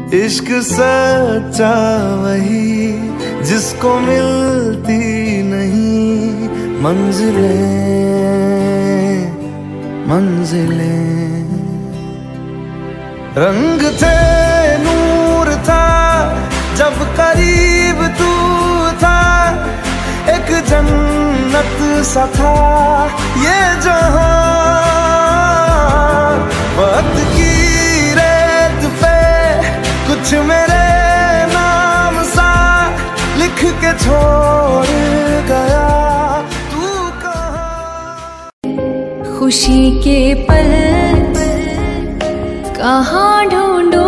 इश्क सच्चा वही जिसको मिलती नहीं मंजिलें मंजिलें। रंग थे नूर था जब करीब तू था, एक जन्नत सा था ये जहां। वक्त की रेत पे कुछ मेरे नाम सा लिख के छोड़ गया तू कहाँ। खुशी के पल कहाँ ढूंढूं